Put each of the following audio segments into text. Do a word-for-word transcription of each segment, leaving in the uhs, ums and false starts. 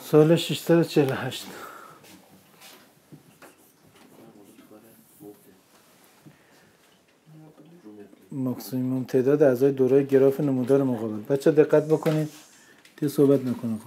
سال ششصد و چهل و هشت. ماکسیموم تعداد اعضای دوره گراف نمودار مقابل. بچه دقت بکنید که صحبت نکنه.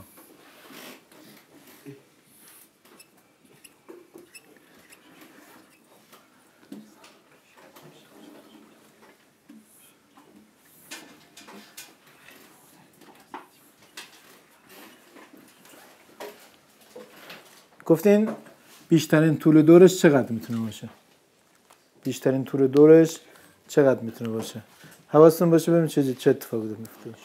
گفتین بیشترین طول دورش چقدر میتونه باشه؟ بیشترین طول دورش چقدر میتونه باشه؟ حواستون باشه ببینید چه چه اتفاقی میفته.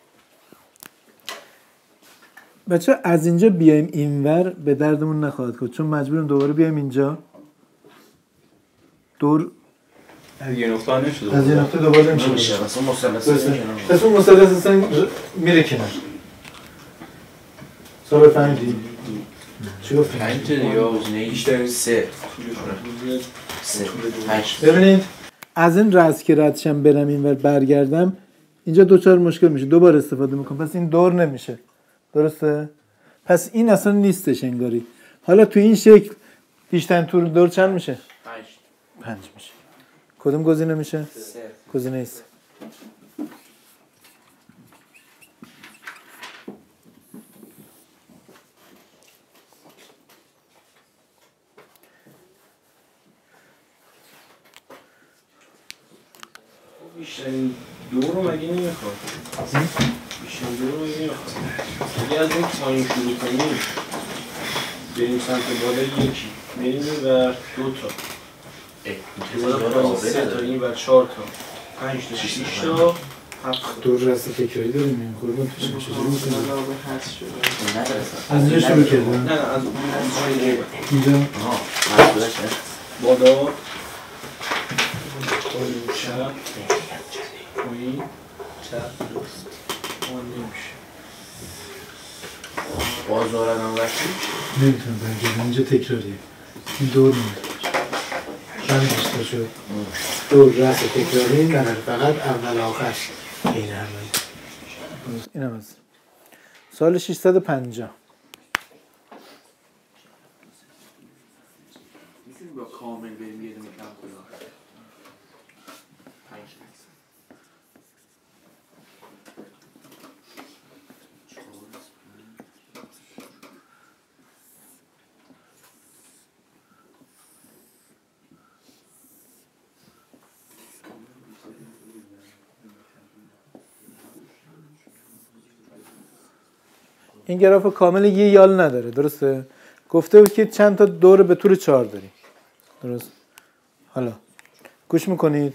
بچه از اینجا بیایم اینور به دردمون نخواهد کرد چون مجبوریم دوباره بیایم اینجا. دور از یه نقطه نشده. از یه نقطه دوباره نمیشه. اصلا مثلث پس اون مثلث اصلا میره کنار. سوال فهمیدی؟ چی گفتی؟ پنج دیگه وزنه بیشتر سه. سه. پنج. ببینید از این رأس که ردشم برم اینور برگردم اینجا دوچار مشکل میشه. دوبار استفاده میکنم. پس این دور نمیشه. درسته؟ پس این اصلا نیستش انگاری. حالا تو این شکل بیشترین طول دور چند میشه؟ پنج. پنج میشه. کدوم گزینه میشه؟ سه. گزینه سه. بیشترین دور رو مگه نمیخواد؟ بیشترین دور رو مگه نمیخواد؟ اگه از این پایین شروع کنیم بریم سمت بالا یکی بریم و دو تا سه تا این و چهار تا پنج تا شیش تا هفت دور رأس تکراری داریم این قربان توش میشه چجوری میکنیم؟ از اینجا شروع کردم؟ نه نه از اینجا؟ بالا چپ پایین چپ درست اون نمیشه باز دارن هم وقتی نمیتونم برگردم اینجا تکراریه این دور نمیتونم چند بیشتر شد دور رأس تکراری در فقط اول آخر این همه این هم از سال ششصد و پنجاه میتونی با کامل بریم یه دونه کم کنیم این گراف کامل یه یال نداره درسته؟ گفته بود که چند تا دور به طول چهار داریم درست؟ حالا گوش میکنید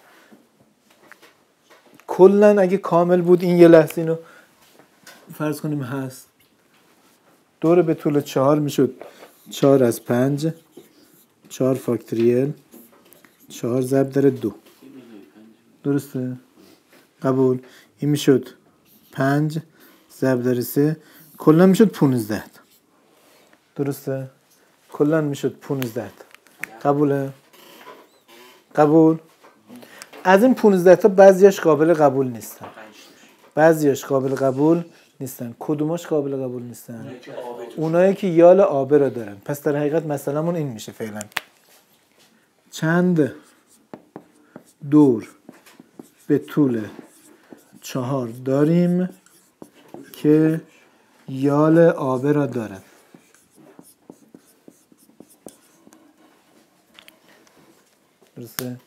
کلن اگه کامل بود این یه لحظه اینو فرض کنیم هست دور به طول چهار میشد چهار از پنج چهار فاکتوریل چهار ضرب در دو درسته؟ قبول این میشد پنج ضرب در سه کلا میشد پونزده درسته؟ کلا میشد پونزده قبوله؟ قبول؟ از این پونزده تا بعضیاش قابل قبول نیستن بعضیاش قابل قبول نیستن کدوماش قابل قبول نیستن؟ اونایی که یال آبه را دارن پس در حقیقت مثلا این میشه فعلا چند دور به طول چهار داریم که یال آبه را دارد درسته؟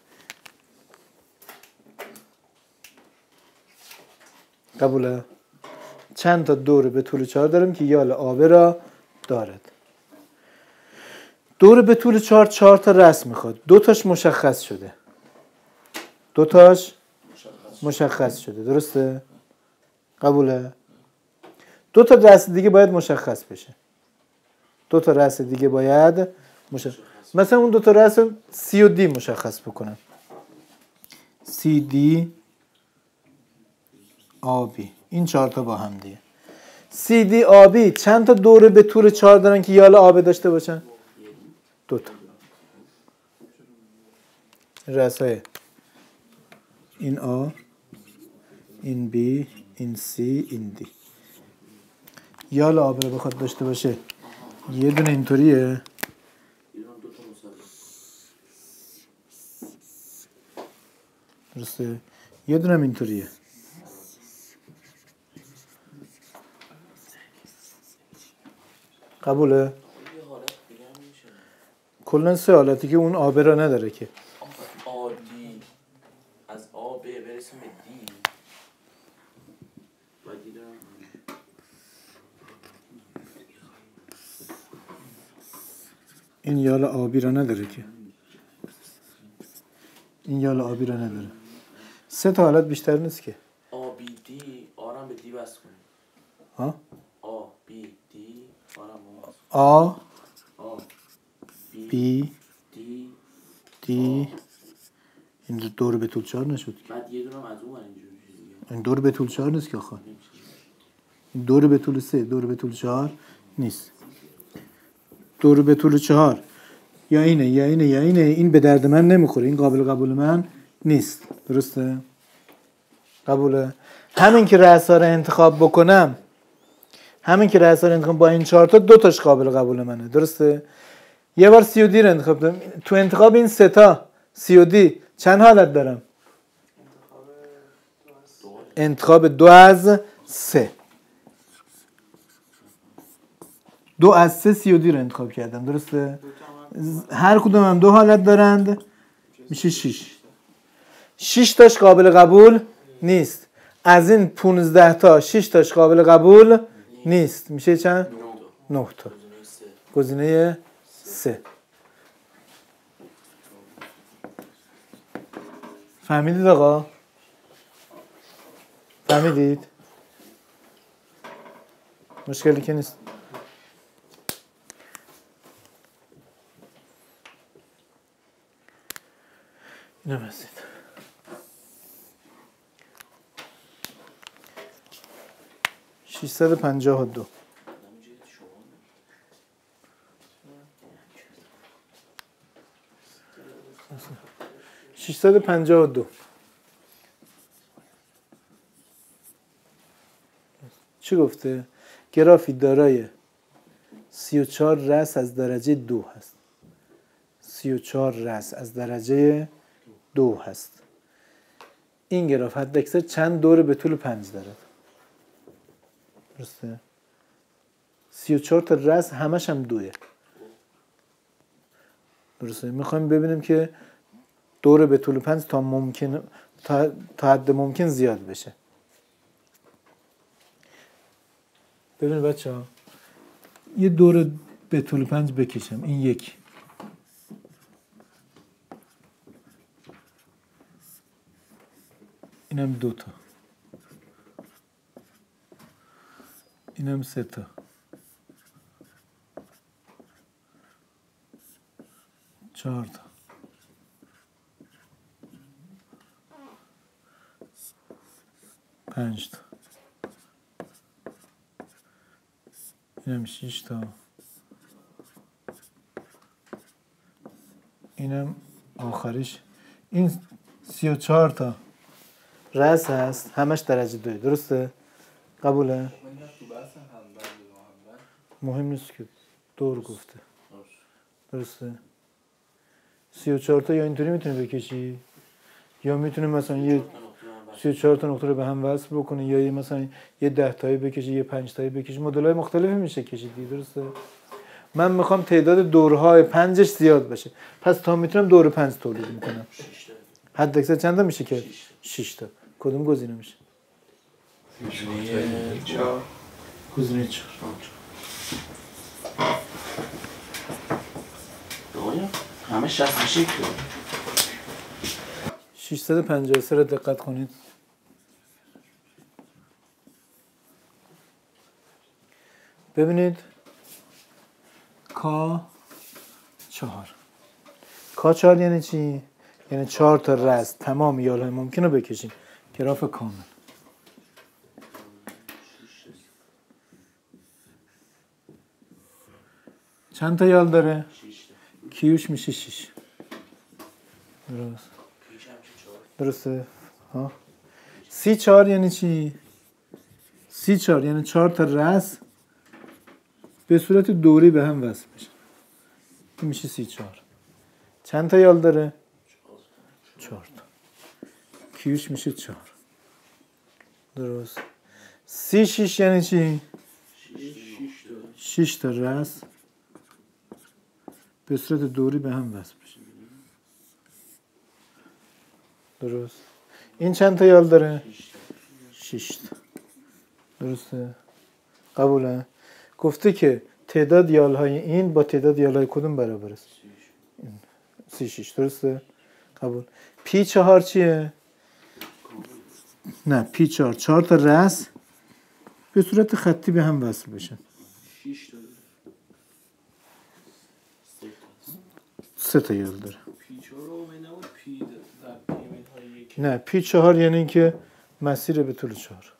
قبوله؟ چند تا دور به طول چهار داریم که یال آبه را دارد دور به طول چهار چهار تا رسم میخواد دو تاش مشخص شده دو تاش مشخص شده درسته؟ قبوله؟ دو تا رأس دیگه باید مشخص بشه دو تا رأس دیگه باید مشخص مثلا اون دو تا رأس سی و دی مشخص بکنم سی دی آبی این چهار تا با هم دیگه سی دی آبی چند تا دوره به طول چهار دارن که یال آبه داشته باشن؟ دو تا رأسای این آ این بی این سی این دی یال آبر بخواد داشته باشه یه دونه اینطوریه، درسته؟ یه دونه هم اینطوریه. قبوله؟ کلا سه حالتی که اون آبه را نداره که آدی از آ ب برسیم به دی و دی دارم. این یال آبی را نداره که این یال آبی را نداره. سه تا حالت بیشتر نیست که آ بی دی آرم به دی بس کنیم. ها؟ آ بی دی آرم با آ آ بی بی دی دی این دور به طول چهار نشد که. بعد یه دونم از اون ور اینجوری میشه دیگه. این دور به طول چهار نیست که آخه. این دور به طول سه، دور به طول چهار نیست. دور به طول چهار یا اینه یا اینه یا اینه. این به درد من نمیخوره، این قابل قبول من نیست. درسته؟ قبوله؟ همین که رأسا رو انتخاب بکنم همین که رأسا رو انتخاب با این چهار تا دو تاش قابل قبول منه. درسته؟ یه بار سی و دی رو انتخاب دارم. تو انتخاب این سه تا سی و دی چند حالت دارم؟ انتخاب دو از سه. دو از سه سی و دی رو انتخاب کردم. درسته؟ هر کدوم هم دو حالت دارند، میشه شش. شش تاش قابل قبول نیست. از این پونزده تا شش تاش قابل قبول نیست. میشه چند؟ نه تا. گزینه سه. فهمیدید آقا؟ فهمیدید؟ مشکلی که نیست. اینم هستید. ششصد و پنجاه و دو. ششصد و پنجاه و دو. چی گفته؟ گرافی دارای سی و چهار رأس از درجه دو هست. سی و چهار رأس از درجه دو هست. این گراف حد اکثر چند دور به طول پنج داره؟ درسته؟ سی و چهار تا رأس همش هم دوه. درسته؟ میخوایم ببینیم که دور به طول پنج تا ممکن تا, تا حد ممکن زیاد بشه. ببینید بچه ها، یه دور به طول پنج بکشم. این یک، اینم دو تا، اینم سه تا، چهار تا، پنج تا، اینم شش تا، اینم آخریش. این سی و چهار تا رأس هست، همش درجه دوی. درسته؟ قبوله؟ مهم نیست که دور گفته. درسته؟ سی و چهار تا یا اینطوری میتونی بکشی یا میتونی مثلا یه سی و چهار تا نقطه رو به هم وصل بکنی یا یه مثلا یه ده تایی بکشی، یه پنج تایی بکشی. مدل‌های مختلفی میشه کشیدی. درسته؟ من میخوام تعداد دورهای پنجش زیاد بشه، پس تا میتونم دور پنج تولید میکنم. حد اکثر چند تا میشه که؟ شش تا. کدوم گزینه میشه؟ گزینه چهار. گزینه چهار. همه شصت و شش تا. ششصد و پنجاه و سه رو دقت کنید. ببینید کا چهار. کا چهار یعنی چی؟ یعنی چهار تا رأس تمام یالهای ممکن رو بکشیم. گراف کامل. چند تا یال داره؟ کیوش میشه شش. درست. درسته؟ ها. سی چهار یعنی چی؟ سی چهار یعنی چهار تا رأس به صورت دوری به هم وصل میشن. این میشه سی چهار. چند تا یال داره؟ چهار تا. کیوش میشه چهار. درست. سی شیش یعنی چی؟ شیش تا راس به صورت دوری به هم وصل میشن. درست. این چند تا یال داره؟ شش تا. درسته؟ قبوله؟ گفته که تعداد یالهای این با تعداد یالهای کدوم برابر است؟ سی شش. درسته؟ قبول. پی چهار چیه؟ نه پی چهار. چهار تا رأس به صورت خطی به هم وصل بشن. سه تا یال داره. نه پی چهار یعنی که مسیر به طول چهار.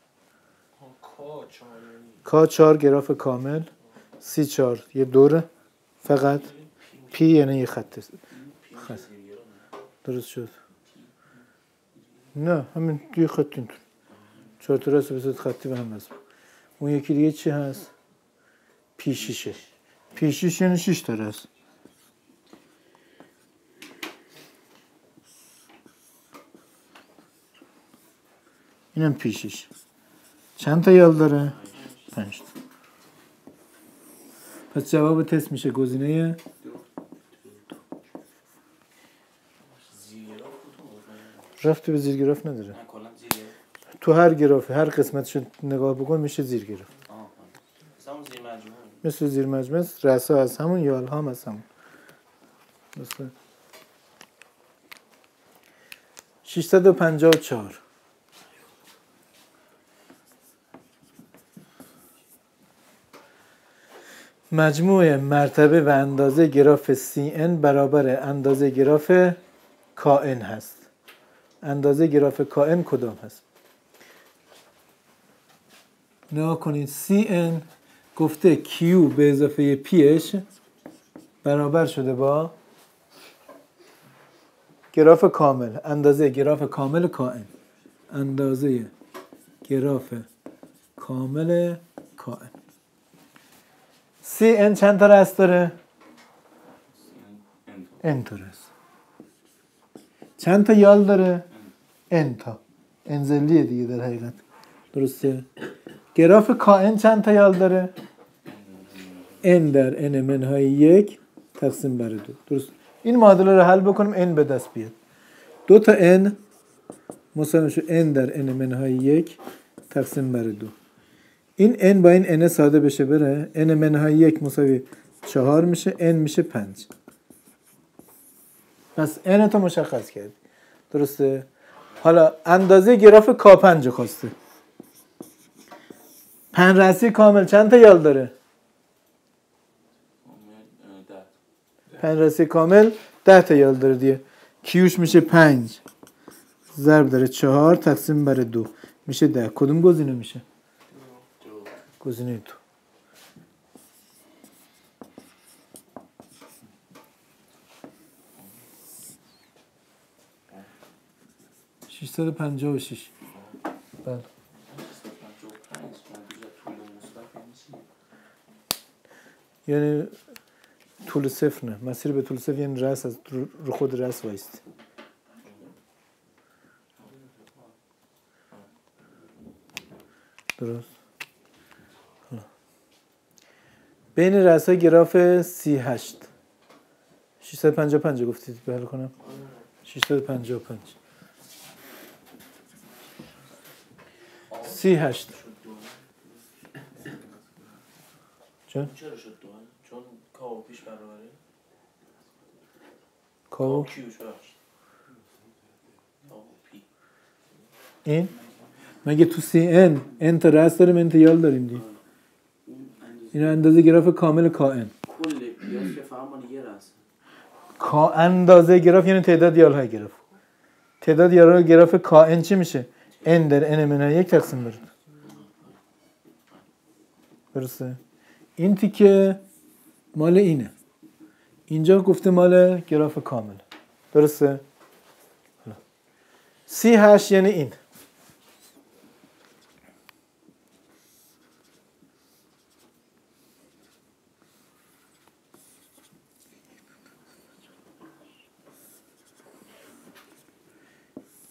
کا چهار گراف کامل، سی چهار یه دوره فقط، پی یعنی یه خط. خط درست شد. نه همین یه خط اینطور چهار تا راست به صورت خطی به هم وصل. اون یکی دیگه چی هست؟ پی شیشه. پی شیش یعنی شش تا راست. اینم پی شیش. چند تا یال داره؟ پنج تا. پس جواب تست میشه گزینه رفتی به زیر گراف نداره. تو هر گرافه هر قسمتش نگاه بکن میشه زیر گراف. مثل زیر مجموعه رأسا از همون یال هم از همون. مثل ششصد و پنجاه و چهار. مجموع مرتبه و اندازه گراف سی ان برابر اندازه گراف کائن هست. اندازه گراف کائن کدام هست؟ نگاه کنید سی ان گفته کیو به اضافه پیش برابر شده با گراف کامل، اندازه گراف کامل کائن. اندازه گراف کامل کائن. سی ان چند تا راست داره؟ ان تا راست. چند تا یال داره؟ ان تا. انزلیه دیگه در حقیقت. درسته؟ گراف کائن چند تا یال داره؟ ان در ان منهای یک تقسیم بر دو. درست. این معادله رو حل بکنیم ان به دست بیاد. دو تا n مساوی میشه n در n منهای یک تقسیم بر دو. این n با این n ساده بشه بره. n منهای یک مساوی چهار میشه. n میشه پنج. پس n تو مشخص کرد. درسته؟ حالا اندازه گراف کا پنج خواسته. پنج رأسی کامل چند تا یال داره؟ پنج رأسی کامل ده تا یال داره دیگه. کیوش میشه پنج ضرب داره چهار تقسیم بر دو میشه ده. کدوم گزینه میشه؟ گزینه دو. ششصد و پنجاه و شش. بله. یعنی طول صفر نه. مسیر به طول صفر یعنی رأس از رو خود رأس وایست. درست. بین رأس‌های گراف سی هشت ششصد و پنجاه و پنج گفتید به حل کنم. ششصد و پنجاه و پنج سی هشت چون؟ چرا شد دو؟ چون کاو پیش برابره؟ کاو کیوش بخش کاو پی. این؟ مگه تو سی ان ان تا رأس داریم ان تا یال داریم دی؟ این اندازه گراف کامل کائن. کل پیاس که فهمان یه رأس. کا اندازه گراف یعنی تعداد یال های گراف. تعداد یال های گراف کائن چی میشه؟ n در n منهای یک تقسیم بر دو. درسته؟ این تیکه مال اینه. اینجا گفته مال گراف کامل. درسته؟ سی هشت یعنی این.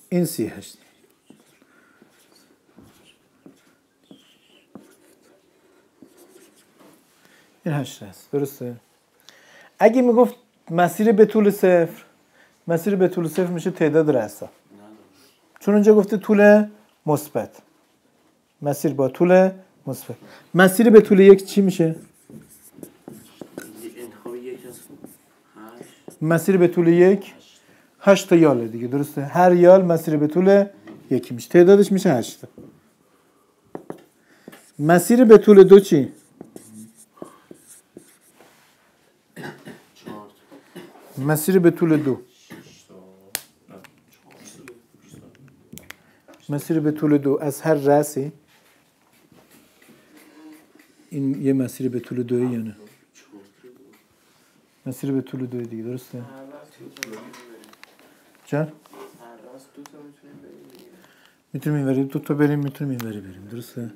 این سی هشت. این هشت هست. درسته؟ اگه میگفت مسیر به طول صفر، مسیر به طول صفر میشه تعداد رأس‌ها. چون اونجا گفته طول مثبت. مسیر با طول مثبت. مسیر به طول یک چی میشه؟ مسیر به طول یک هشت تا یاله دیگه. درسته؟ هر یال مسیر به طول یکی میشه. تعدادش میشه هشت. مسیر به طول دو چی؟ مسیر به طول دو مسیر به طول دو از هر رأسی، این یه مسیر به طول دوی یا نه؟ مسیر به طول دوی دیگه. درسته؟ جان؟ میتونیم این وری دو تا بریم، میتونیم این وری بریم. درسته؟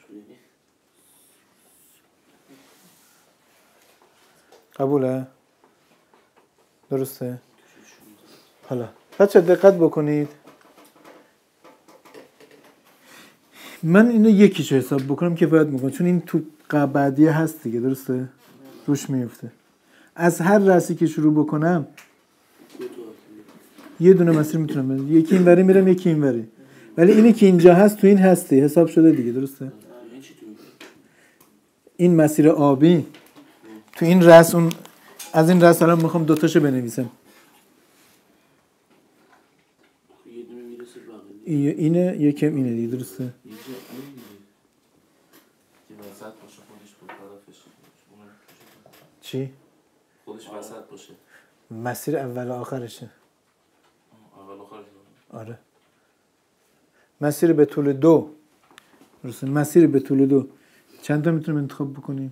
قبوله؟ درسته؟ حالا بچه دقت بکنید، من اینو یکیشو حساب بکنم که باید میکنم، چون این تو بعدیه هست دیگه. درسته؟ روش میفته. از هر رأسی که شروع بکنم یه دونه مسیر میتونم برم، یکی این وری میرم یکی این وری، ولی اینی که اینجا هست تو این هستی حساب شده دیگه. درسته؟ این مسیر آبی تو این رأس، اون از این رأس الان میخوام دوتاشو بنویسم، اینه یکم اینه دیگه. درسته؟ چی؟ خودش وسط باشه. مسیر اول آخرشه. اول آخرشه. آره. مسیر به طول دو. درسته؟ مسیر به طول دو چند تا میتونم انتخاب بکنیم؟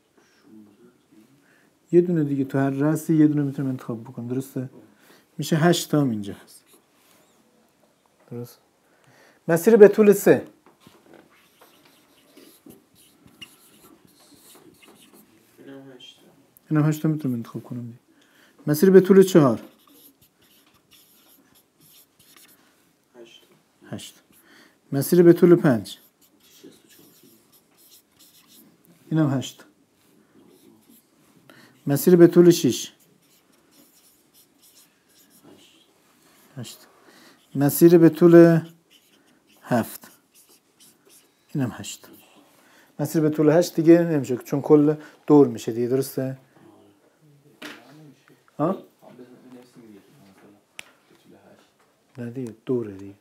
یه دونه دیگه. تو هر رأسی یه دونه میتونم انتخاب بکنم. درسته؟ میشه هشت تا هم اینجا هست. درست؟ مسیر به طول سه. اینم هشت تا میتونم انتخاب کنم دیگه. مسیر به طول چهار. هشت. مسیر به طول پنج. اینم هشت. مسیر به طول شش. هشت. مسیر به طول هفت. اینم هشت. مسیر به طول هشت دیگه نمیشه چون کل دور میشه دیگه. درسته؟ ها؟ نه دیگه دوره دیگه.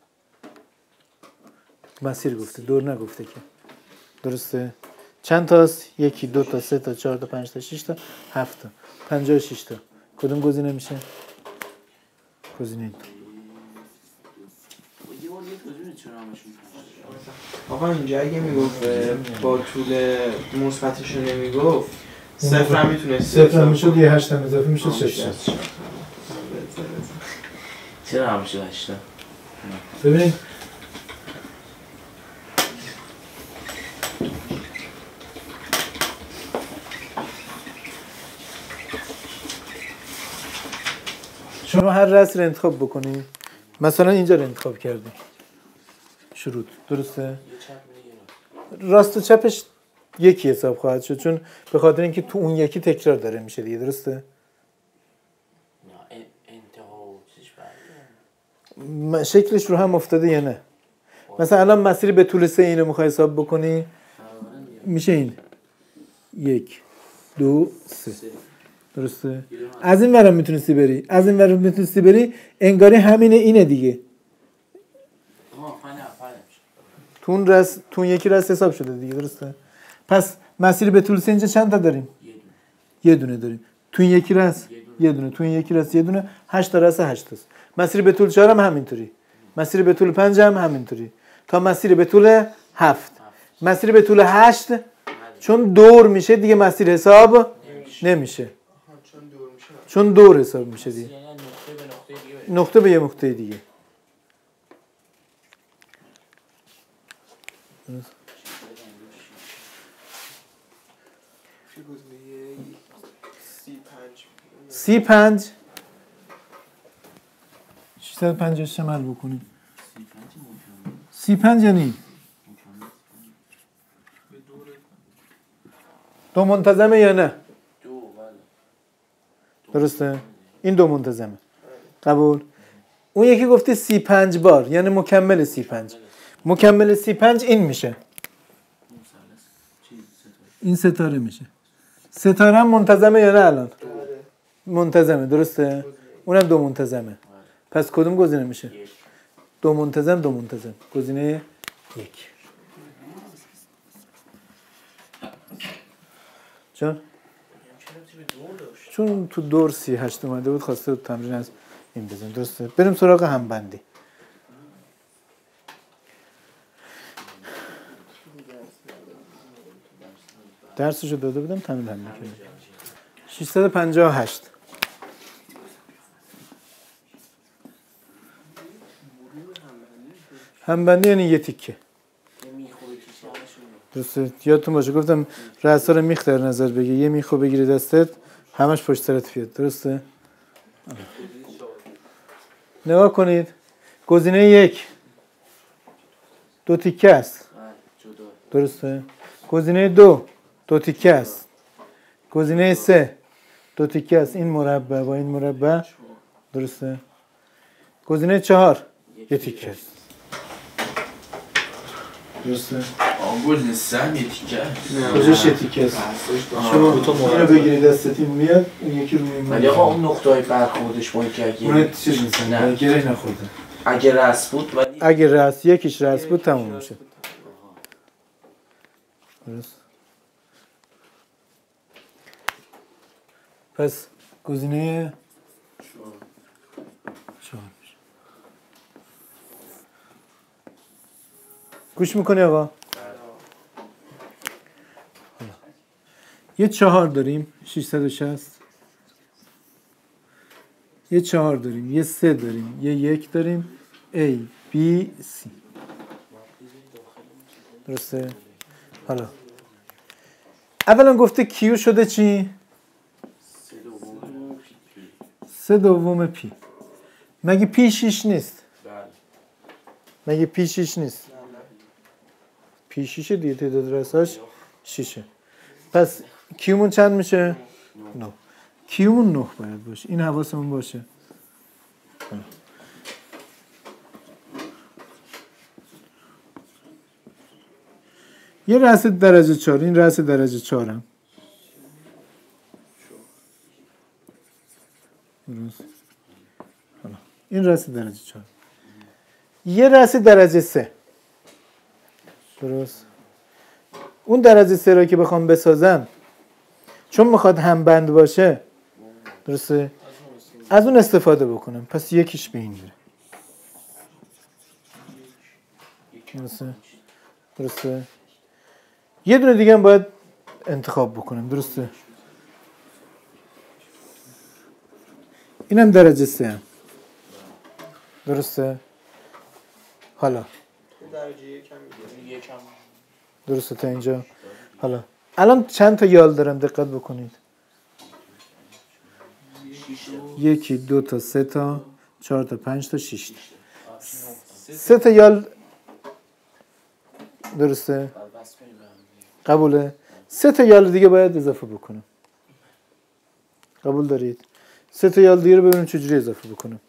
مسیر گفته، دور نگفته که. درسته؟ چند تاست؟ یکی، دو تا، سه تا، چهار تا، پنج تا، شش تا، هفت تا، پنجاه و شش تا. کدوم گزینه میشه؟ گزینه این. آقا اینجا اگه میگفت با طول مثبتش رو نمیگفت، صفر هم میتونه صفر هم میشد، یه هشت هم اضافه میشد شش تا. چرا همیشه هشت تا؟ ببینید شما هر رأس رو انتخاب بکنید. مثلا اینجا رو انتخاب کردیم شروط. درسته؟ راست و چپش یکی حساب خواهد شد چون به خاطر اینکه تو اون یکی تکرار داره میشه دیگه. درسته؟ شکلش رو هم افتاده یا نه؟ مثلا الان مسیر به طول سه اینو میخوای حساب بکنی، میشه این یک دو سه. درسته؟ از این ورم میتونستی بری، از این ورم میتونستی بری، انگاری همینه اینه دیگه. تو اون رس، تو اون یکی رس حساب شده دیگه. درسته؟ پس مسیر به طول سه اینجا چند تا داریم؟ یه دونه داریم. تو این یکی رس یه دونه، تو این یکی رس یه دونه، هشت تا رس هشت تاست. مسیر به طول چهار هم همینطوری، مسیر به طول پنج هم همینطوری، تا مسیر به طول هفت. مسیر به طول هشت چون دور میشه دیگه مسیر حساب نمیشه، چون دور حساب میشه دیگه. نقطه به یه نقطه دیگه. سی پنج ششصد و پنجاه عمل بکنیم. سی پنج یعنی دو منتظمه یا نه؟ دو بله. درسته؟ این دو منتظمه. قبول؟ اون یکی گفته سی پنج بار یعنی مکمل سی پنج. مکمل سی پنج این میشه. این ستاره میشه. ستاره هم منتظمه یا نه الان؟ منتظمه درسته؟ اونم دو منتظمه. پس کدوم گزینه میشه؟ دو منتظم دو منتظم. گزینه یک. چون؟ چون تو دور سی هشت اومده بود خواسته تمرین از این بزن. درسته؟ بریم سراغ همبندی. درسشو داده بودم تمرین هم میکنم. ششصد و پنجاه و هشت. همبندی یعنی یه تیکه. درسته؟ یادتون باشه گفتم رأسا رو میخ در نظر بگی. یه میخو بگیری دستت همش پشت سرت بیاد. درسته؟ نگاه کنید. گزینه یک دو تیکه است. درسته؟ گزینه دو دو تیکه است. گزینه سه دو تیکه است. این مربع با این مربع. درسته؟ گزینه چهار یه تیکه است. درسته؟ آن گزینه سه یه تیکه است. کجاش یه تیکه است؟ شما اینو بگیری دستت این میاد اون یکی روی این ولی آقا اون نقطه های برخوردش با که اگه اون چیز میزنه گره نخورده. اگه رأس بود ولی اگه رأس یکیش رأس بود تموم میشه. درست؟ پس گزینه چهار میشه. گوش میکنی آقا؟ یه چهار داریم ششصد و شصت. یه چهار داریم یه سه داریم یه یک داریم A B C. درسته؟ حالا اولا گفته کیو شده چی؟ سه دوم پی. مگه پی شیش نیست؟ مگه پی شیش نیست؟ پی شیشه دیگه تعداد رأساش شیشه. پس کیومون چند میشه؟ نه. کیومون نه باید باشه. این حواسمون باشه. یه رأس درجه چهار. این رأس درجه چهار هم درست. این رأس درجه چهار. یه رأس درجه سه. درست. اون درجه سه را که بخوام بسازم چون میخواد هم بند باشه درسته از اون استفاده بکنم. پس یکیش به این میره. درسته. درسته. یه دونه دیگه هم باید انتخاب بکنم. درسته. اینم درجه سه هم. درسته. حالا درجه یکم یکم درسته تا اینجا. حالا الان چند تا یال دارم دقت بکنید. یکی دو تا سه تا چهار تا پنج تا شش تا سه تا یال. درسته. قبوله. سه تا یال دیگه باید اضافه بکنم. قبول دارید؟ سه تا یال دیگه رو ببینیم چجوری اضافه بکنم.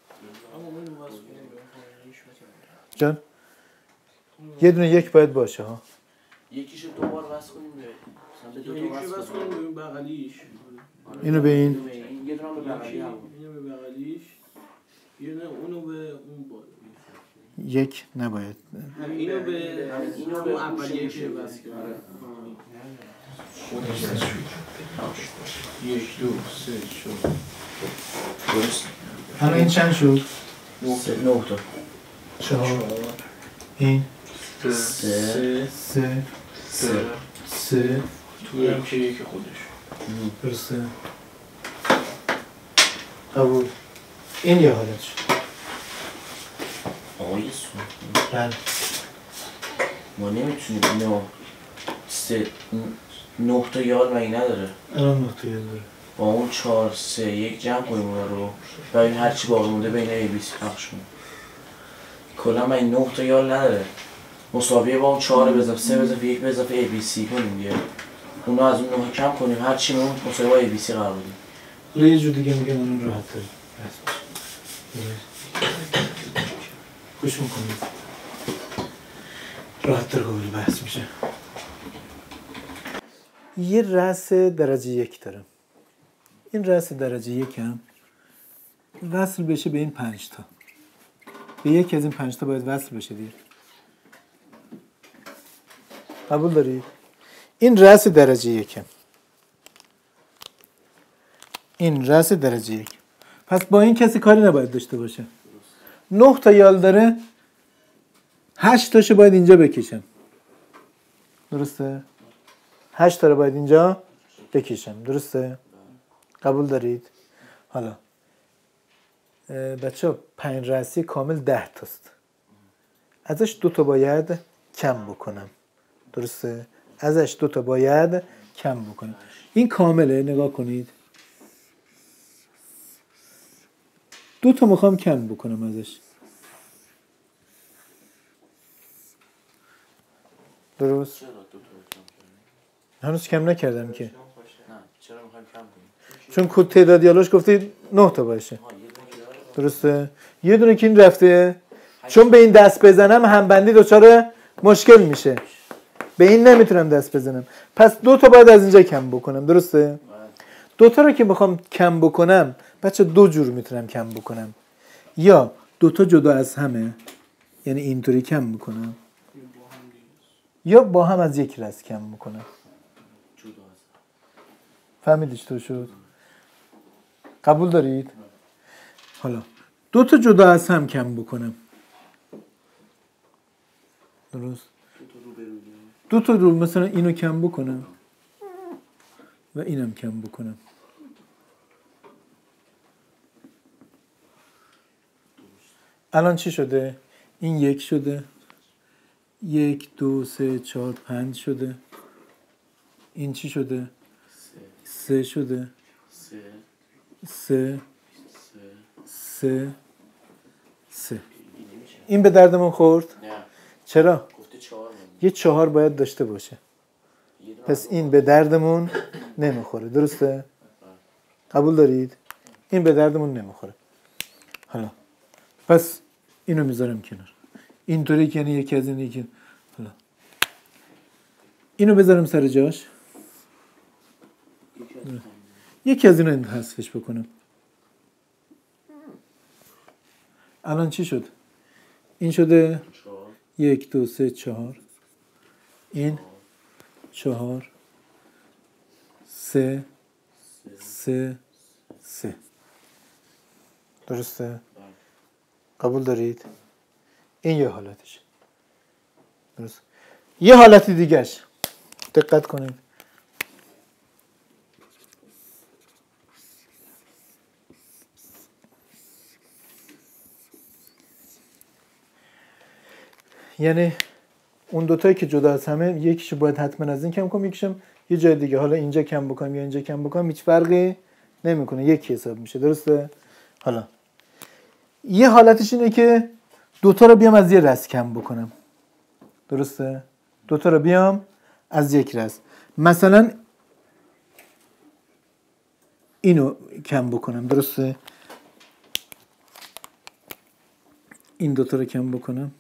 جان یه دونه یک باید باشه ها. یکیشو دو بار وصل کنیم به دو تا وصل کنیم به بغلیش. اینو به این. یه دونه به بغلی هم. اینو به بغلیش. یه نه اونو به اون بالا. یک نباید. اینو به اینو به اولیه که وصل کنیم. یک دو سه شد. درست. حالا این چند شد؟ نه تا. چهار. این سه سه سه سه سه توی هم که یکی خودش. درسته. قبول. این یه حالت شد. آقا یه سون بله. ما نمیتونیم اینو سه نه تا یال مگه نداره؟ الان نقطه یه داره. با اون چهار سه یک جمع کنیم اونا رو و این هرچی باقی مونده بین ای بی سی پخش کنیم. کلا من این نه تا یال نداره. مساویه با اون چهار به اضافه سه به اضافه یک به اضافه ای بی سی کنیم دیگه. اونو از اون نه کم کنیم، هر چی اون مساویه با ای بی سی قرار بدیم. حالا یه جور دیگه میگم اون راحت تر خوش میکنید راحت تر قابل بحث میشه. یه رأس درجه یک دارم. این رأس درجه یک هم وصل بشه به این پنج تا. به یکی از این پنج تا باید وصل بشه دیگه. قبول دارید؟ این رأس درجه یکم. این رأس درجه یک. پس با این کسی کاری نباید داشته باشه. نه تا یال داره. هشت تاشو باید اینجا بکشم. درسته؟ هشت تا رو باید اینجا بکشم. درسته؟ قبول دارید؟ حالا بچه ها پنج رأسی کامل ده تاست. ازش دو تا باید کم بکنم. درسته؟ ازش دو تا باید کم بکنم. این کامله، نگاه کنید. دو تا میخوام کم بکنم ازش. درست؟ چرا دو تا کم کنیم؟ هنوز کم نکردم که. نه چرا میخوایم کم کنیم؟ چون کد تعداد یالاش گفتی نه تا باشه. ها یه دونه داره. درسته؟ یه دونه که این رفته. چون به این دست بزنم همبندی دچار مشکل میشه. به این نمیتونم دست بزنم. پس دو تا باید از اینجا کم بکنم. درسته؟ دو تا رو که میخوام کم بکنم، بچه دو جور میتونم کم بکنم. یا دو تا جدا از همه، یعنی اینطوری کم میکنم، یا با هم از یک رأس کم میکنم. فهمیدی چطور شد؟ قبول دارید؟ حالا دو تا جدا از هم کم بکنم. درست؟ دو تا رو مثلا اینو کم بکنم و اینم کم بکنم. الان چی شده؟ این یک شده. یک، دو، سه، چهار، پنج شده. این چی شده؟ سه شده. سه سه سه سه سه. این به دردمون خورد؟ نه چرا؟ گفته چهار نمیشه. یه چهار باید داشته باشه. پس این به دردمون نمیخوره. درسته؟ قبول دارید؟ این به دردمون نمیخوره. حالا پس اینو میذارم کنار. اینطوری که یعنی یکی از این یکی. حالا اینو بذارم سر جاش. یکی از اینو حذفش بکنم. الان چی شد؟ این شده یک، دو، سه، چهار. این چهار سه سه سه. درسته؟ قبول دارید؟ این یه حالتش. درست. یه حالت دیگهش دقت کنید. یعنی اون دوتایی که جدا از همه، یکیشو باید حتما از این کم کنم، یکیشم یه جای دیگه، حالا اینجا کم بکنم یا اینجا کم بکنم هیچ فرقی نمیکنه، یکی حساب میشه. درسته؟ حالا یه حالتش اینه که دوتا رو بیام از یه رأس کم بکنم. درسته؟ دوتا رو بیام از یک رأس. مثلا اینو کم بکنم. درسته؟ این دوتا رو کم بکنم.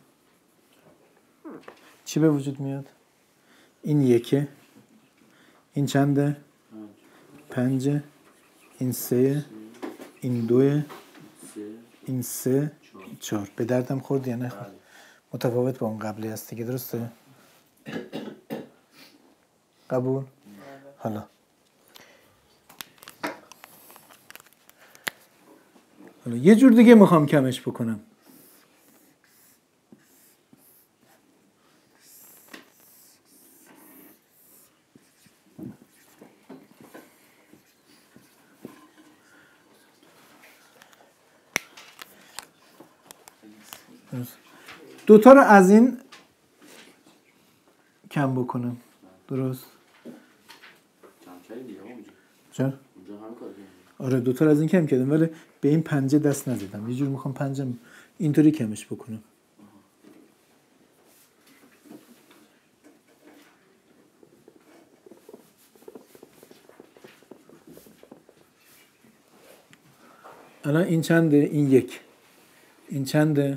چی به وجود میاد؟ این یکه. این چنده؟ پنجه. این سه. این دوه. این سه. چهار. به دردم خورد یا نه؟ متفاوت با اون قبلی هست دیگه. درسته؟ قبول؟ حالا حالا یه جور دیگه میخوام کمش بکنم. دوتا رو از این کم بکنم. درست؟ چرا؟ آره دوتا رو از این کم کردم ولی به این پنجه دست نزدم. یه جور میخوام پنجم اینطوری کمش بکنم. الان این چنده؟ این یک. این چنده؟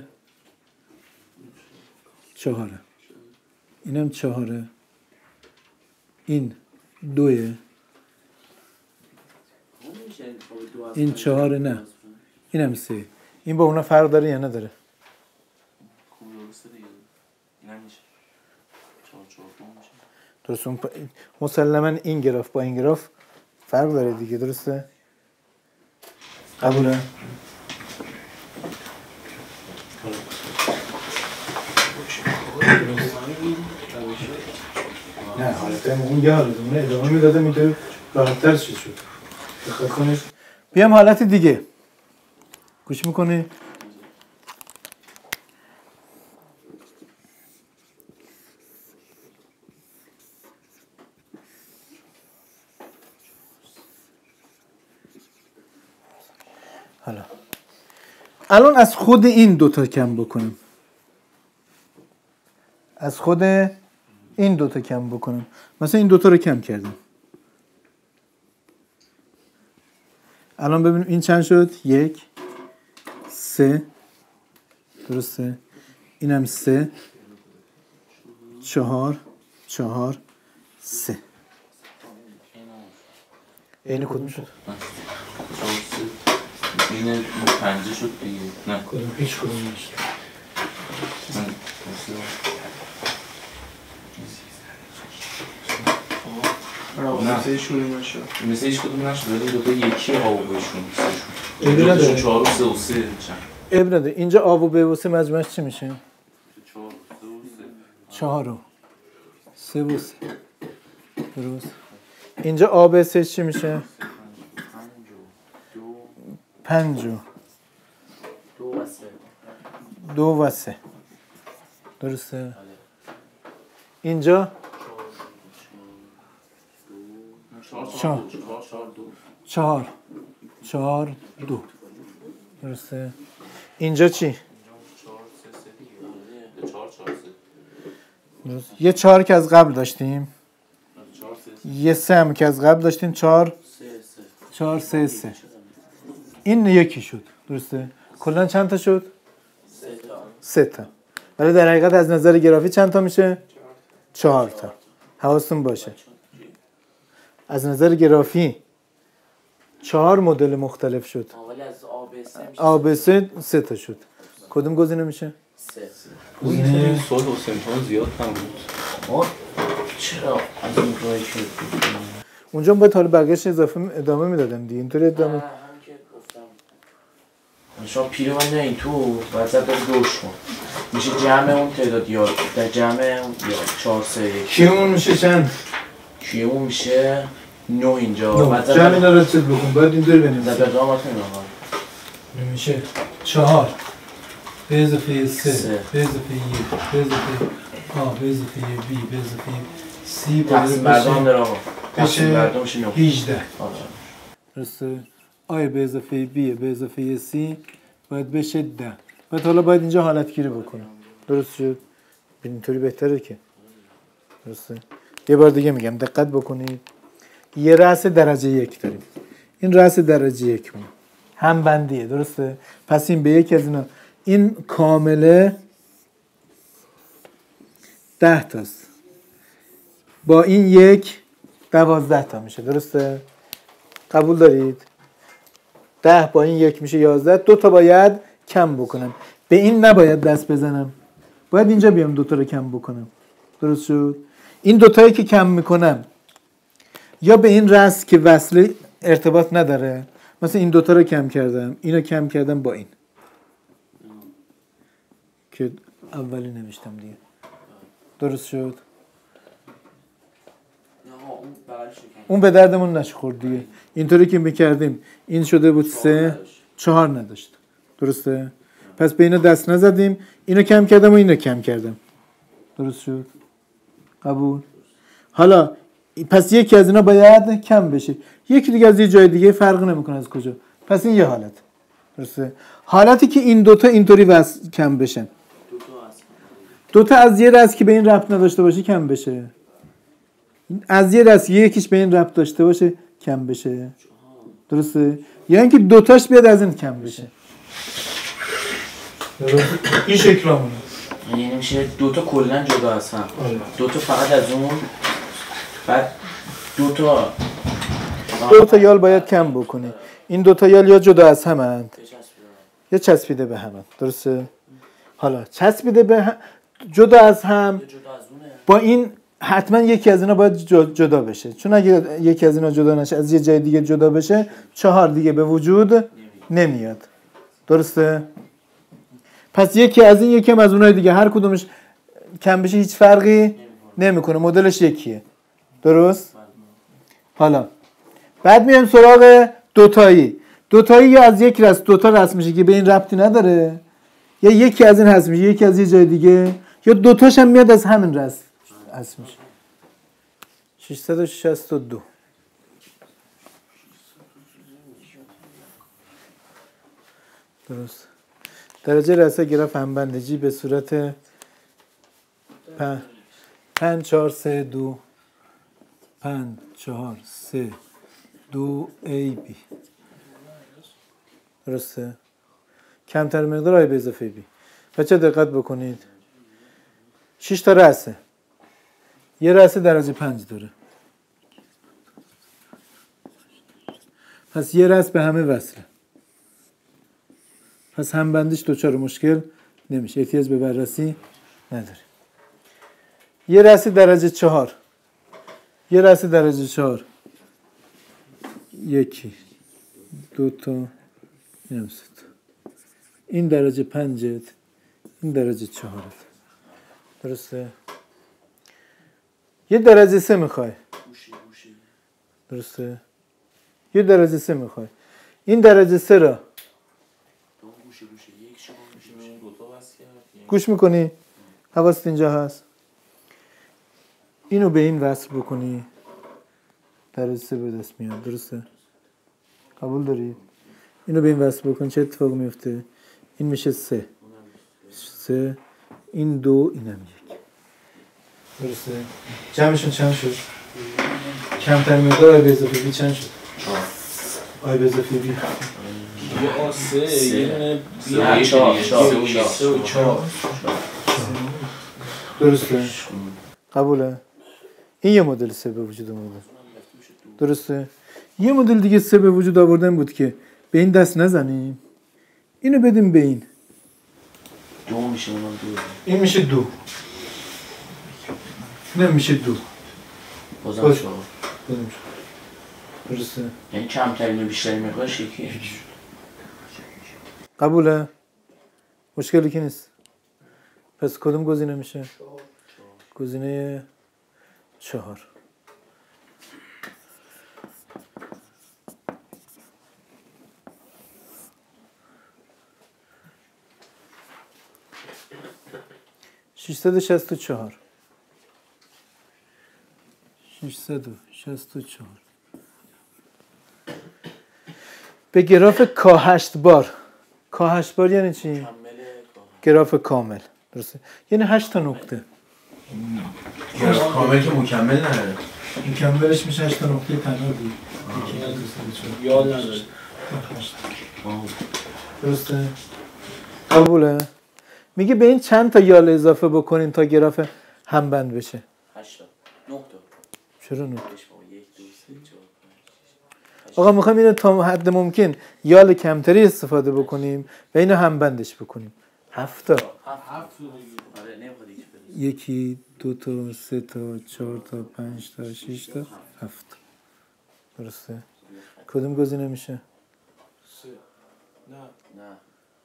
چهاره. اینم چهاره. این دوه. این چهاره نه. اینم سه. این با اونا فرق داره یا نداره؟ درست. مسلما این گراف با این گراف فرق داره دیگه، درسته؟ قبوله؟ نه حالت اون یه حالت اونه ادامه میداده میده راحت‌تر شد شد دقت کنید. بیام حالت دیگه گوش میکنی؟ حالا الان از خود این دوتا کم بکنم، از خود این دوتا کم بکنم. مثلا این دوتا رو کم کردم. الان ببینیم این چند شد؟ یک، سه، درسته؟ اینم سه، چهار، چهار، سه. این کدوم شد؟ این پنجه شد دیگه. نه کدوم پیش کدوم نشد؟ نه مثل ایشون نشد. مثل ایش کدوم نشد ولی دوتا یکی آب و بهشون اب نداره. چهار و سه و سه چند؟ اب نداره. اینجا آب و به و سه مجموعش چی میشه؟ چهار و سه و سه. چهار و سه و سه. درست. اینجا آب سه چی میشه؟ پنج و دو و سه. دو و سه. درسته؟ اینجا چهار چهار چهار دو. درسته؟ اینجا چی؟ درست. یه چهار که از قبل داشتیم، یه سه هم که از قبل داشتیم، چهار چهار سه سه. این یکی شد. درسته؟ کلا چند تا شد؟ سه تا. ولی در حقیقت از نظر گرافی چند تا میشه؟ چهار تا. حواستون باشه از نظر گرافی چهار مدل مختلف شد. ولی از آ ب سه سه تا شد. کدوم گزینه میشه؟ سه. این سوال حسین خان زیاد هم بود. آه چرا از اون رای شد؟ اونجا باید حالا بقیه‌اش اضافه ادامه میدادم دیگه. اینطوری ادامه هم که گفتم شما پیر من نه این تو وسط داری دوش کن میشه جمع اون تعداد یاد در جمع اون یاد چهار سه یک. کیمون میشه چند؟ کیمون میشه نه اینجا. جمع اینا رو چیز بکن باید اینطوری بنویسیم. در دامات میگم میشه چهار به اضافه سه سه. به اضافه یک به اضافه آ به اضافه بی به اضافه سی تقسیم بردام در آقا تقسیم بشه بردام میشه نه. هجده. آره. درسته؟ آی به اضافه بی به اضافه سی باید بشه ده. باید حالا باید اینجا حالت گیری بکنم. درست شد؟ اینطوری بهتره که. درسته؟ یه بار دیگه میگم دقت بکنید. یه رأس درجه یک داریم. این رأس درجه یک مون هم بندیه. درسته؟ پس این به یک از اینا این کامله ده تاست. با این یک دوازده تا میشه. درسته؟ قبول دارید؟ ده با این یک میشه یازده. دو تا باید کم بکنم. به این نباید دست بزنم. باید اینجا بیام دو تا رو کم بکنم. درست شد؟ این دو تایی که کم میکنم یا به این رأس که وصل ارتباط نداره، مثلا این دو تا رو کم کردم، اینو کم کردم با این که اولی نوشتم دیگه. درست شد؟ اون به دردمون نخورد دیگه. اینطوری که میکردیم این شده بود سه، چهار نداشت. درسته؟ پس به اینا دست نزدیم. اینو کم کردم و اینو کم کردم. درست شد؟ قبول؟ حالا پس یکی از اینا باید کم بشه. یکی دیگه از یه جای دیگه فرق نمیکنه از کجا. پس این یه حالت. درسته؟ حالتی که این دوتا اینطوری واسه کم بشن. دوتا از یه رأس که به این ربط نداشته باشه کم بشه. از یه رأس یکیش به این ربط داشته باشه کم بشه. درسته؟ یا اینکه دوتاش بیاد از این کم بشه. این شکل همونه. یعنی میشه دوتا کلن جدا از هم. دوتا فقط از اون، بعد دوتا دوتا یال باید کم بکنی. این دوتا یال یا جدا از همند یا چسبیده به همند. درسته؟ حالا چسبیده به هم جدا از هم با این حتما یکی از اینا باید جدا بشه، چون اگه یکی از اینا جدا نشه از یه جای دیگه جدا بشه چهار دیگه به وجود نمیاد. درسته؟ پس یکی از این یکی هم از اونای دیگه هر کدومش کم بشه هیچ فرقی نمیکنه، مدلش یکیه. درست؟ حالا بعد میایم سراغ دوتایی. دوتایی یا از یک رس دوتا رسم میشه که به این ربطی نداره، یا یکی از این هست میشه یکی از یه جای دیگه، یا دوتاش هم میاد از همین رس هست میشه. ششصد و شصت و دو درست. درجه رسه گراف همبندجی به صورت پنج پنج چهار سه دو پنج چهار سه دو ای بی. درسته؟ کمتر مقدار آی به اضافه بی. بچه دقت بکنید شش تا رسه، یه رسه درجه پنج داره، پس یه رس به همه وصله، پس هم بندش دوچار مشکل نمیشه، احتیاج به بررسی نداره. یه رسی درجه چهار، یه رسی درجه چهار، یکی دو تا نمیست، این درجه پنجت، این درجه چهارت. درسته؟ یه درجه سه میخوای، درسته؟ یه درجه سه میخوای، این درجه سه را گوش میکنی؟ حواست اینجا هست. اینو به این وصل بکنی درجه سه به دست میاد. درسته؟ قبول دارید؟ اینو به این وصل بکن چه اتفاق میفته؟ این میشه سه سه، این دو، اینم یک. درسته؟ جمعشون چند شد؟ کمتر مقدار آی به اضافه بی چند شد؟ آی به اضافه بی یه آ سه، یه دونه بی نه چهار سه و چهار. درسته؟ قبوله؟ این یه مدل سه به وجود آورده. درسته؟ یه مدل دیگه سه به وجود آوردن بود که به این دست نزنیم، اینو بدیم به این، دو میشه، اونم دو، این میشه دو، نه میشه دو، بازم باز چهار. بدیم. درسته؟ یعنی کمترین و بیشترین مقدارش یکیه. قبوله؟ مشکلی که نیست. پس کدوم گزینه میشه؟ گزینه چهار. ششصد و شصت و چهار ششصد و شصت و چهار به گراف کا هشت بار. کا هشت بار یعنی چی؟ گراف کامل. درسته؟ یعنی هشت تا نقطه. گراف کامل که مکمل نداره. مکملش میشه هشت تا نقطه تنها دیگه. یاد نداره. درسته؟ قبوله؟ میگه به این چند تا یال اضافه بکنین تا گراف همبند بشه؟ هشت تا نه تا. چرا نه تا؟ آقا میخوایم اینو تا حد ممکن یال کمتری استفاده بکنیم و اینو همبندش بکنیم. هفت تا. یکی، دو تا، سه تا، چهار تا، پنج تا، شش تا، هفت. درسته؟ کدوم گزینه میشه؟ سه. نه. نه.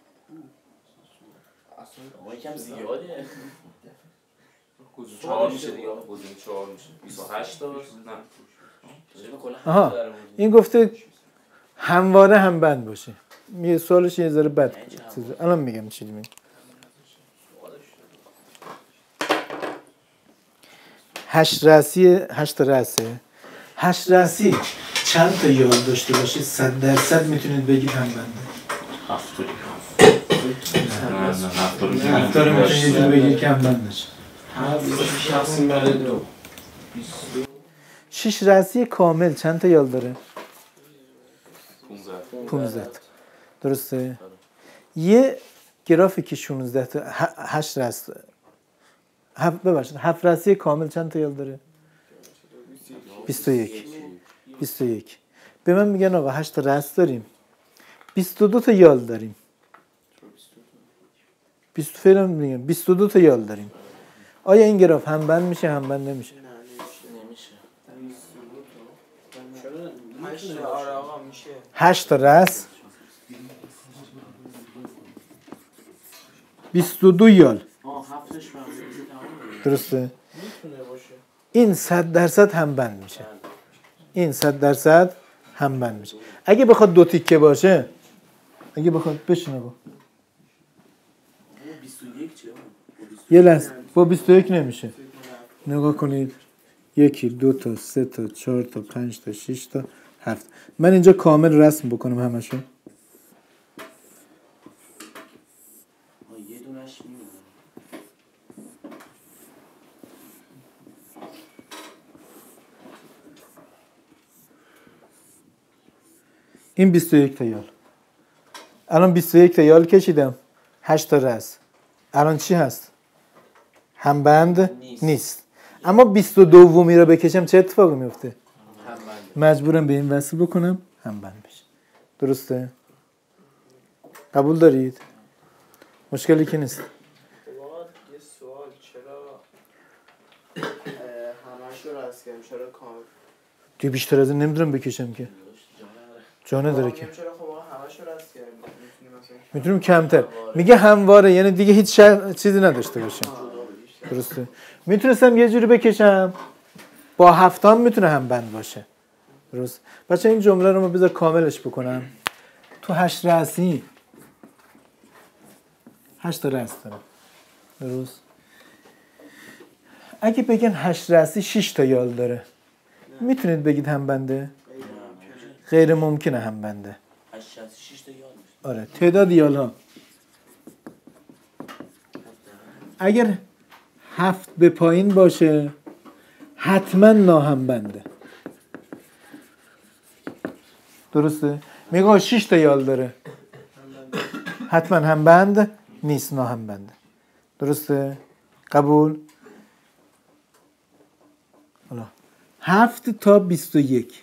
اصلا یکم زیاده. چهار میشه دیگه، گزینه چهار میشه. بیست و هشت تا. نه. آها، این گفته همواره هم بند باشه. یه سوالش یه ذره بد بود. الان میگم چی میگم. هشت رأسی، هشت رأسه. هشت رأسی چند تا یال داشته باشه صد درصد میتونید بگید هم بنده. هفت. هفت رو میتونید بگید که هم بنده شه. هفت تقسیم بر دو. شش رأسی کامل چند تا یال داره؟ پونزده. پونزده تا درسته؟ یه گرافیکی شانزده تا هشت رست هفت ببخشید هفت رستی کامل چند تا یال داره؟ بیست و یک بیست و یک به من میگن آقا هشت تا رست داریم بیست و دو تا یال داریم بیست فعلا میگم بیست و دو تا یال داریم آیا این گراف هم بند میشه هم بند نمیشه؟ هشت تا رست بیست و دو یال درسته؟ این صد درصد هم بند میشه این صد درصد هم بند میشه اگه بخواد دو تیکه باشه اگه بخواد بشینه با یه لحظه با بیست و یک نمیشه نگاه کنید یکی دو تا سه تا چهار تا پنج تا شش تا هفت من اینجا کامل رسم بکنم همشو این بیست و یک تا یال الان بیست و یک تا یال کشیدم هشت تا رس الان چی هست؟ همبند نیست, نیست. اما بیست و دومی رو بکشم چه اتفاقی میفته؟ مجبورم به این وصل بکنم همبند بشه درسته؟ قبول دارید؟ مشکلی که نیست یه سوال چرا همش رو رست کردیم چرا کامل دیگه بیشتر از این نمیدونم بکشم که جا نداره که چرا خب همش رو رست کردیم میتونیم کمتر میگه همواره یعنی دیگه هیچ شر... چیزی نداشته باشیم درسته میتونستم یه جوری بکشم با هفتم میتونه هم بند باشه درست بچه این جمله رو ما بذار کاملش بکنم تو هشت رأسی هشت تا رأس دارم درست اگه بگن هشت رأسی شش تا یال داره میتونید بگید هم بنده غیر ممکنه هم بنده آره تعداد یال ها اگر هفت به پایین باشه حتما ناهم بنده درسته؟ میگه شش تا یال داره حتما هم بند نیست ناهم بنده درسته؟ قبول؟ حالا هفت تا بیست و یک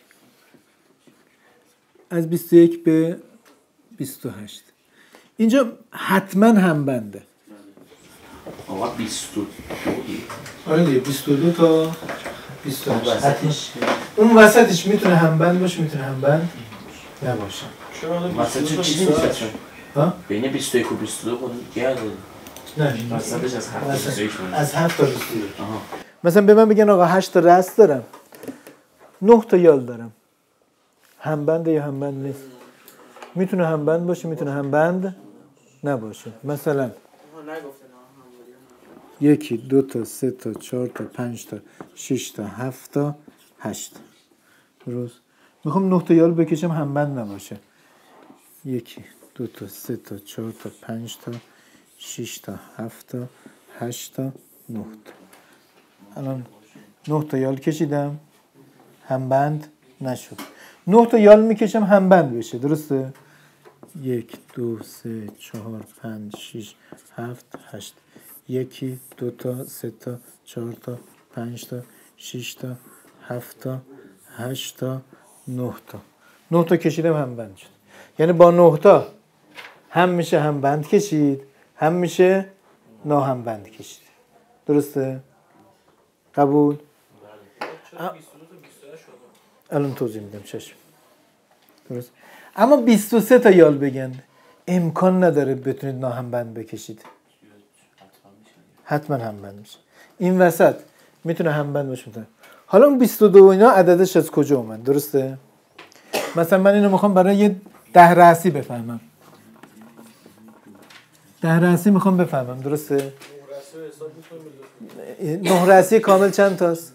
از بیست و یک به بیست و هشت اینجا حتما هم بنده آقا بیست و دو آره دیگه بیست و دو تا بیست و هشت اون وسطش میتونه هم بند باشه میتونه هم بند نباشه وسطش چیزی نیست ها؟ بین بیست و یک و بیست و دو خود گرده نه وسطش از هفت تا بیست و یک از هفت تا بیست و یک مثلا به من بگن آقا هشت تا رأس دارم نه تا یال دارم هم بند یا هم بند نیست میتونه هم بند باشه میتونه هم بند نباشه مثلا یکی دو تا سه تا چهار تا پنج تا شش تا هفت تا هشت درست میخوام نه تا یال بکشم هم بند نباشه یکی دو تا سه تا چهار تا پنج تا شش تا هفت تا هشت تا نه تا الان نه تا یال کشیدم هم بند نشد نه تا یال میکشم هم بند بشه درسته یک دو سه چهار پنج شش هفت هشت یکی دو تا سه تا چهار تا پنج تا شش تا هفت تا هشت تا نه تا نه تا کشیدم هم بند شد یعنی با نه تا هم میشه هم بند کشید هم میشه ناهم بند کشید درسته قبول الان توضیح میدم چشم درست اما بیست و سه تا یال بگن امکان نداره بتونید ناهم بند بکشید حتما هم بند میشه این وسط میتونه هم بند باشه میتونه. حالا اون بیست و دو اینا عددش از کجا اومد درسته مثلا من اینو میخوام برای یه ده رأسی بفهمم ده رأسی میخوام بفهمم درسته نه رأسی کامل چند تاست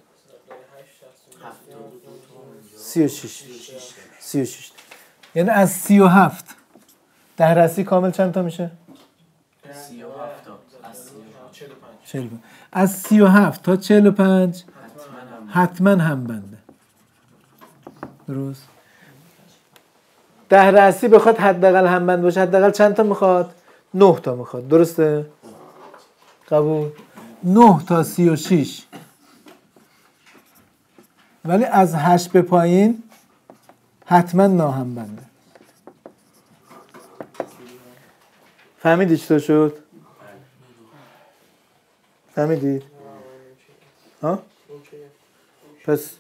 سی و شش سی و شش یعنی از سی و هفت ده رأسی کامل چند تا میشه سی و هفت تا چهل و پنج از سی و هفت تا چهل و پنج حتما هم بنده درست ده رأسی بخواد حداقل همبند باشه حداقل چند تا میخواد؟ نه تا میخواد. درسته؟ قبول؟ نه تا سی و شیش. ولی از هشت به پایین حتما ناهمبنده. فهمیدی چطور شد؟ فهمیدید؟ ها؟ پس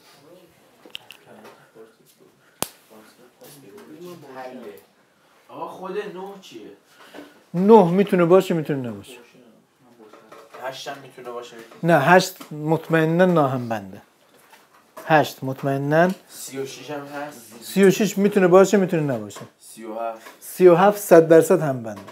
آقا خود نه چیه؟ نه میتونه باشه میتونه نباشه. هشت هم میتونه باشه. نه هشت مطمئنا ناهمبنده. هشت مطمئنا. سی و شیش هم هست. سی و شیش میتونه باشه میتونه نباشه. سی و هفت. سی و هفت صد درصد همبنده.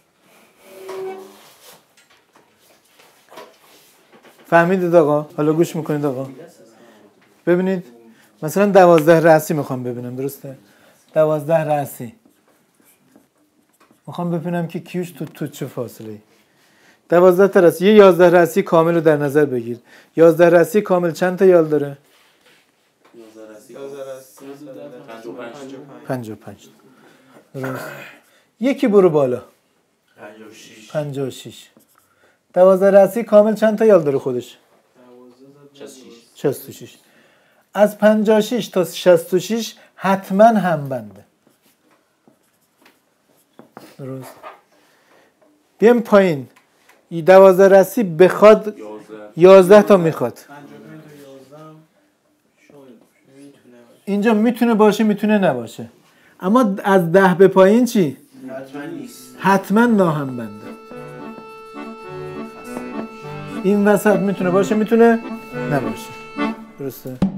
فهمیدید آقا؟ حالا گوش میکنید آقا. ببینید مثلا دوازده رأسی میخوام ببینم. درسته؟ دوازده رأسی میخوام ببینم که کیوش تو تو چه فاصله ای. دوازده تا رأسی. یه یازده رأسی کامل رو در نظر بگیر. یازده رأسی کامل چند تا یال داره؟ پنجاه و پنج. درست. یکی برو بالا. پنجاه و شش. دوازده رأسی کامل چند تا یال داره خودش؟ شصت و شش. از پنجاه و شش تا شصت و شش حتما همبنده. درست. بیایم پایین. دوازده رأسی بخواد یازده تا میخواد. اینجا میتونه باشه میتونه نباشه. اما از ده به پایین چی؟ حتما نیست. حتما ناهمبنده. این وسط میتونه باشه میتونه نباشه. درسته؟